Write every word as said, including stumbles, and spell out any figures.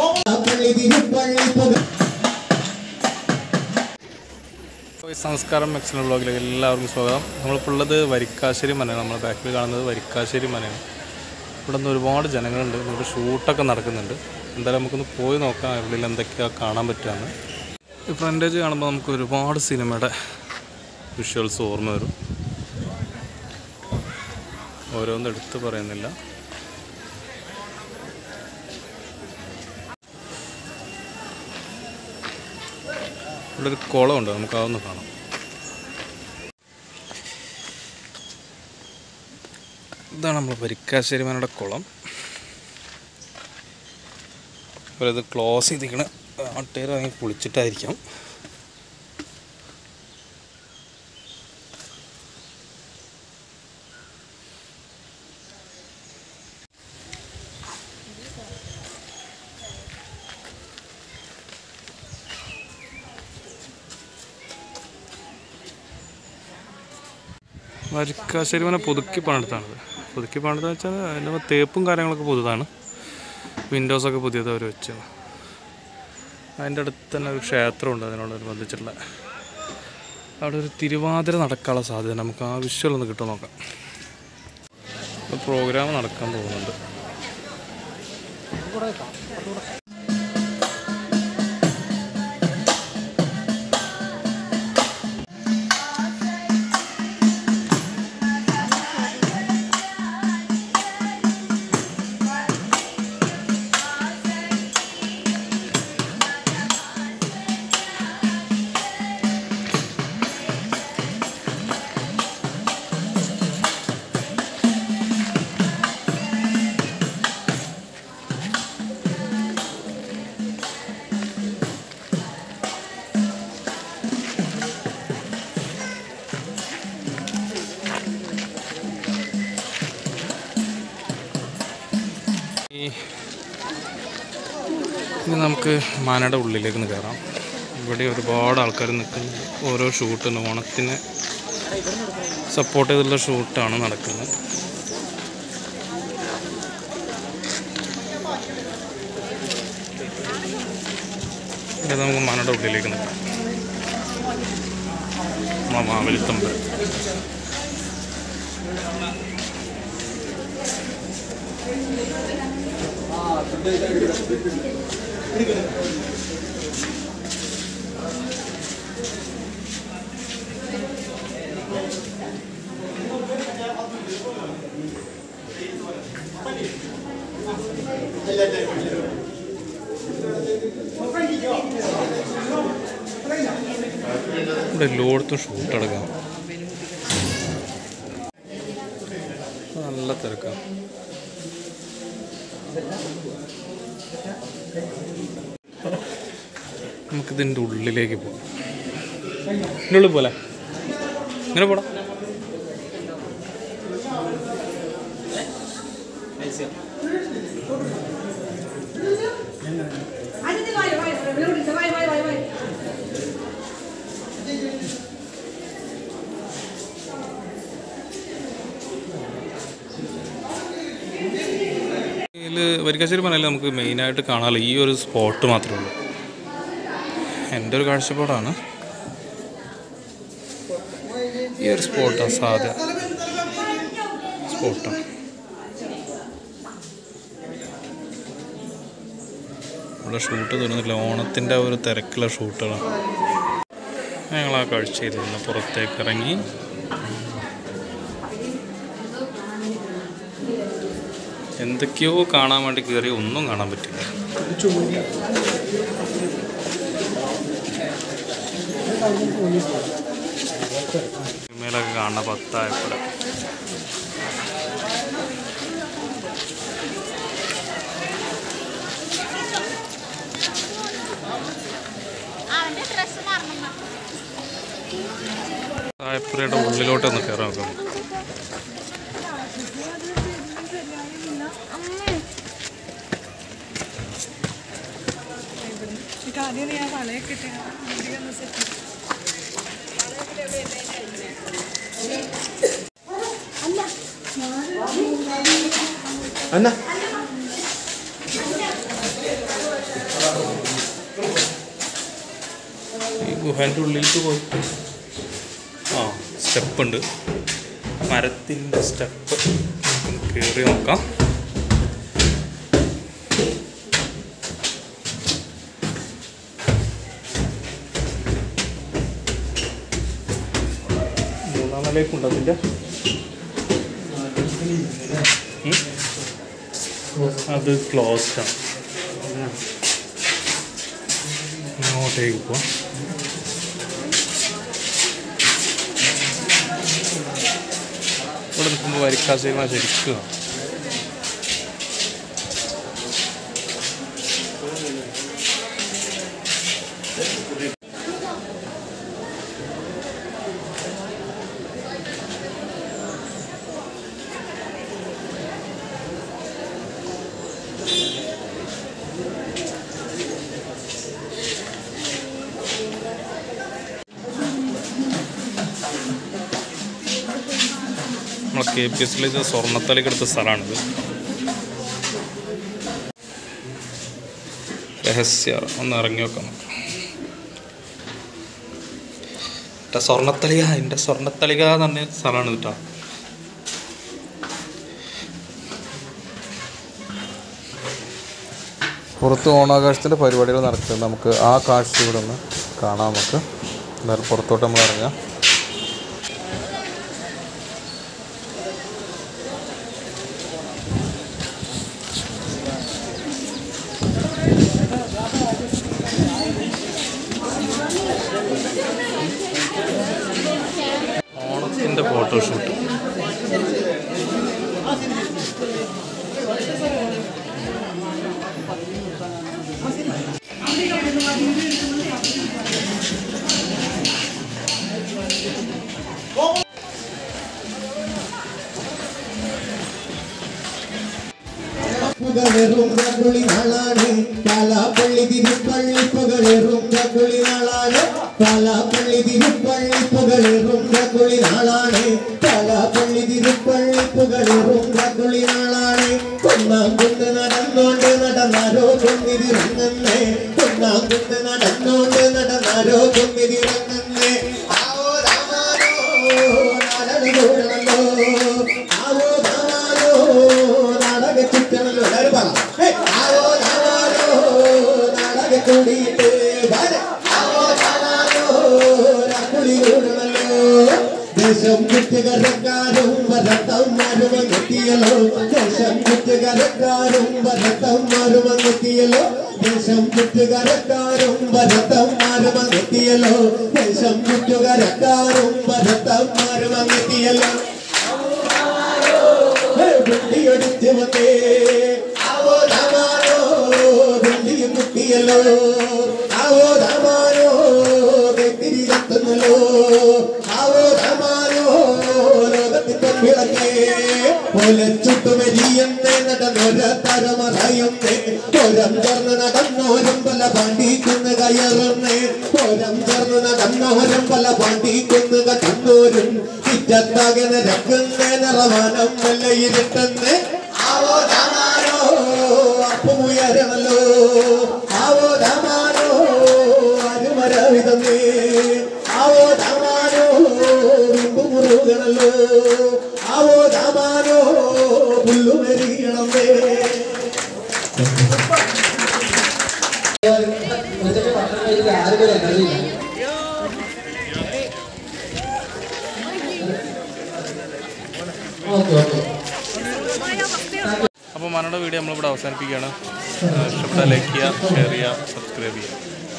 സംസ്കാരം എക്സൽ വ്ളോഗിലേക്ക് എല്ലാവർക്കും സ്വാഗതം. നമ്മളിപ്പോൾ ഉള്ളത് വരിക്കാശ്ശേരി മനയാണ്. നമ്മൾ ബാക്കിൽ കാണുന്നത് വരിക്കാശ്ശേരി മനയാണ്. ഇവിടെ നിന്ന് ഒരുപാട് ജനങ്ങളുണ്ട്. ഇവിടെ ഷൂട്ടൊക്കെ നടക്കുന്നുണ്ട്. എന്തായാലും നമുക്കൊന്ന് പോയി നോക്കാം ഉള്ളിൽ എന്തൊക്കെയാണ് കാണാൻ പറ്റുകയെന്ന്. ഈ ഫ്രണ്ടേജ് കാണുമ്പോൾ നമുക്ക് ഒരുപാട് സിനിമയുടെ വിഷ്വൽസ് ഓർമ്മ വരും. ഓരോന്നും എടുത്ത് പറയുന്നില്ല. ഇവിടെ ഒരു കുളമുണ്ട്, നമുക്ക് അതൊന്ന് കാണാം. ഇതാണ് നമ്മൾ വരിക്കാശ്ശേരി മനയുടെ കുളം. അപ്പോൾ ഇത് ക്ലോസ് ചെയ്തിരിക്കണ ആട്ടേര് വാങ്ങി കുളിച്ചിട്ടായിരിക്കാം. വരിക്കാശ്ശേരി മന പുതുക്കി പണിതാണിത്. പുതുക്കി പണിതെന്ന് വെച്ചാൽ അതിൻ്റെ തേപ്പും കാര്യങ്ങളൊക്കെ പുതുതാണ്. വിൻഡോസൊക്കെ പുതിയത് അവർ വെച്ചാണ്. അതിൻ്റെ അടുത്ത് തന്നെ ഒരു ക്ഷേത്രമുണ്ട് അതിനോടനുബന്ധിച്ചുള്ള. അവിടെ ഒരു തിരുവാതിര നടക്കാനുള്ള സാധ്യത നമുക്ക് ആ വിഷ്വലൊന്ന് കിട്ടും നോക്കാം. പ്രോഗ്രാം നടക്കാൻ പോകുന്നുണ്ട്. ഇനി നമുക്ക് മനയുടെ ഉള്ളിലേക്ക് ഒന്ന് കയറാം. ഇവിടെ ഒരുപാട് ആൾക്കാർ നിൽക്കുന്നുണ്ട്. ഓരോ ഷൂട്ടുണ്ട്. ഓണത്തിന് സപ്പോർട്ട് ചെയ്തുള്ള ഷൂട്ടാണ് നടക്കുന്നത്. ഇവിടെ നമുക്ക് മനയുടെ ഉള്ളിലേക്ക് നിൽക്കാം. മാവേലിത്തമ്പലം. ഇവിടെ എല്ലായിടത്തും ഷൂട്ടടക്കാം. നല്ല തിരക്കാണ്. നമുക്കിതിൻ്റെ ഉള്ളിലേക്ക് പോകാം. ഇതിൻ്റെ ഉള്ളിൽ പോലെ ഇങ്ങനെ പോടാം. ഇതിൽ വരിക്കാശ്ശേരി മനയിൽ നമുക്ക് മെയിനായിട്ട് കാണാമല്ലോ ഈ ഒരു സ്പോട്ട് മാത്രമേ ഉള്ളൂ. എൻ്റെ ഒരു കാഴ്ചപ്പാടാണ്. ഈ ഒരു സ്പോട്ടാണ് സാധ്യ സ്പോട്ടാണ്. ഇവിടെ ഷൂട്ട് തോന്നുന്നില്ല. ഓണത്തിൻ്റെ ഒരു തിരക്കുള്ള ഷൂട്ടുകളാണ്. ഞങ്ങൾ ആ കാഴ്ചയിൽ നിന്ന് പുറത്തേക്ക് ഇറങ്ങി എന്തൊക്കെയോ കാണാൻ വേണ്ടി കയറി ഒന്നും കാണാൻ പറ്റില്ല. സിനിമയിലൊക്കെ കാണുന്ന പത്തായപ്പുഴ. തായപ്പുരയുടെ ഉള്ളിലോട്ടൊന്ന് കയറാൻ നോക്കാം. Anna. ഗുഹേൻ്റെ ഉള്ളിലേക്ക് പോയി ആ സ്റ്റെപ്പ് ഉണ്ട്, മരത്തിൻ്റെ സ്റ്റെപ്പ് കയറി നോക്കാം. മൂന്നാം നിലയ്ക്കുണ്ട് അതിൻ്റെ. അത് ക്ലോസ്ഡ് ആണ്. ഇങ്ങോട്ടേക്ക് പോവാം. ഇവിടെ നിൽക്കുമ്പോൾ വരിക്കാശ്ശേരി മന ശരിക്കും നമ്മളെ കെ പി എസിൽ ഇത് സ്വർണ്ണത്തലയ്ക്ക് എടുത്ത സ്ഥലമാണിത്. രഹസ്യ ഒന്ന് ഇറങ്ങി വെക്കാം നമുക്ക്. എൻ്റെ സ്വർണ്ണത്തലിക എൻ്റെ സ്വർണ്ണത്തലിക എന്ന് പറഞ്ഞ സ്ഥലമാണ് കേട്ടോ. പുറത്ത് ഓണാഘോഷത്തിൻ്റെ പരിപാടികൾ നടക്കുന്നത് നമുക്ക് ആ കാഴ്ച ഇവിടെ ഒന്ന് കാണാം. നമുക്ക് എന്നാലും പുറത്തോട്ട് നമ്മൾ ഇറങ്ങാം. ഓണത്തിൻ്റെ ഫോട്ടോഷൂട്ട് പുകളെറും കകുളി നാളാണ് പാലാപ്പള്ളി തിരുപ്പള്ളി പുകളെറും കകുളി നാളാണ് പാലാപ്പള്ളി തിരുപ്പള്ളി പുകളെറും കകുളി നാളാണ് പാലാപ്പള്ളി തിരുപ്പള്ളി പുകളെറും കകുളി നാളാണ്. ഒന്നാം കുന്ന് നടന്നോണ്ട് നടന്നാരോ കൊന്നിരിറങ്ങുന്നേ, ഒന്നാം കുന്ന് നടന്നോണ്ട് നടന്നാരോ കൊന്നിരിറങ്ങുന്നേ. ആവോ രാമാനോ നാടന് കൂടണല്ലോ, ആവോ രാമാനോ നാടക ചുറ്റണല്ലോ. എല്ലാവരും പറ ആവോ രാമാനോ നാടക കൂടിയിട്ട് ആവോ രാമാനോ രാക്കുളി കൂടണല്ലോ. ദേശം കുറ്റുകരക്കാരും ഭരത്തന്മാരും അങ്ങെത്തിയല്ലോ, ദേശം കുറ്റുകരക്കാരും ഭരത്തന്മാരും അങ്ങെത്തിയല്ലോ, ദേശം കുറ്റുകരക്കാരും ഭരത്തന്മാരും അങ്ങെത്തിയല്ലോ, ദേശം കുറ്റുകരക്കാരും ഭരത്തന്മാരും അങ്ങെത്തിയല്ലോ. വെണ്ടിയൊടിച്ച് വന്നേ ആവോ രാമാനോ വെണ്ടിയും കുട്ടിയല്ലോ, ആവോ രാമാനോ വെത്തിരി കത്തുന്നല്ലോ, ആവോ രാമാനോ ലോകത്തിന്റെ വിളക്കേ പോലെ ചുട്ടുമരിയെന്നേ നടന്നൊര തരമറയുന്നേ. പോരം ചേർന്ന് നടന്നോരും പല പാണ്ടിക്കുന്ന് കയറുന്നേ, പോരം ചേർന്ന് നടന്നോരും പല പാണ്ടിക്കുന്ന് കടന്നോരും ചുറ്റത്താകെ നിരക്കുന്നേ നിറവാനം വല്ലയിരുട്ടെന്നേ. ആവോ രാമാനോ അപ്പുയരണല്ലോ, ആവോ രാമാനോ അരുമരവിതന്നേ, ആവോ രാമാനോ വിമ്പുമുറുകണല്ലോ, ആവോ രാമാനോ പുല്ലുമെരിയണമേ. അപ്പോൾ മനോടെ വീഡിയോ നമ്മളിവിടെ അവസാനിപ്പിക്കുകയാണ്. ഇഷ്ടപ്പെട്ടാൽ ലൈക്ക് ചെയ്യുക, ഷെയർ ചെയ്യുക, സബ്സ്ക്രൈബ് ചെയ്യുക.